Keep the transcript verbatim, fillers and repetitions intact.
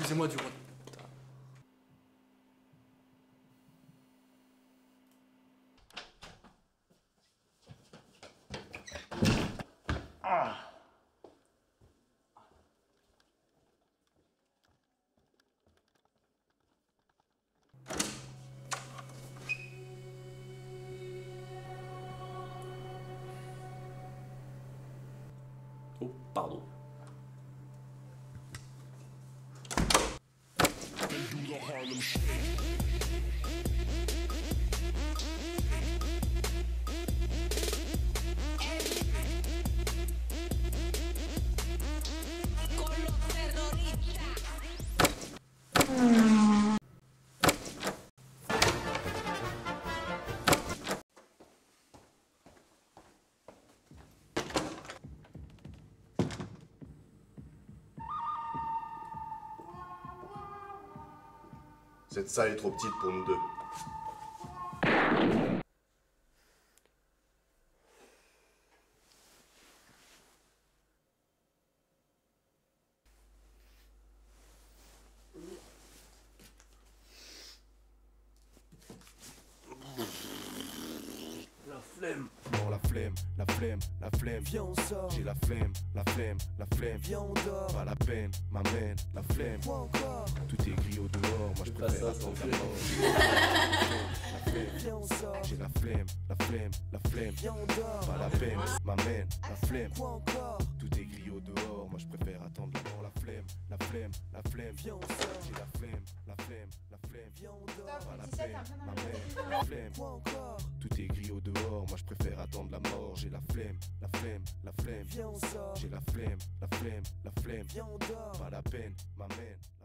excusez-moi du retard. Ah. Oh, pardon. Cette salle est trop petite pour nous deux. La flemme. Non, la flemme, la flemme, la flemme. Viens on sort, J'ai la flemme, la flemme, la flemme. viens on dort, Pas la peine, m'amène, la flemme. quoi encore, Tout est gris au dehors, moi je Pas préfère ça, attendre sans la mort. La flemme, viens on sort, j'ai la flemme, la flemme, la flemme. viens on dort, Pas la peine, m'amène, la flemme. quoi encore, Tout est gris au dehors, moi je préfère attendre la mort. La flemme, la flemme, la flemme. viens on sort, J'ai la flemme, la flemme, la flemme. viens on dort, Pas la dix-sept, peine, un peu dans le m'amène, désordre. la flemme. quoi encore, Tout est gris au dehors, moi je préfère attendre la mort. J'ai la flemme, la flemme, la flemme. viens on sort, J'ai la flemme, la flemme, la flemme. viens on dort. Pas la peine, m'amène.